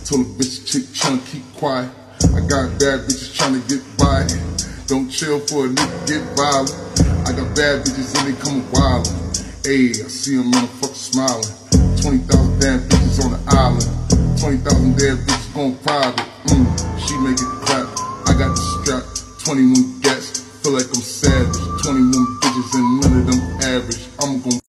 Told a bitch chick tryna keep quiet. I got bad bitches tryna get by. Don't chill for a nigga get violent. I got bad bitches and they coming wild. Ayy, I see them motherfuckers smiling. 20,000 damn bitches on the island. 20,000 damn bitches going private. She make it clap. I got the strap. 21 gats. Feel like I'm savage. 21 bitches and none of them average. I'm gon'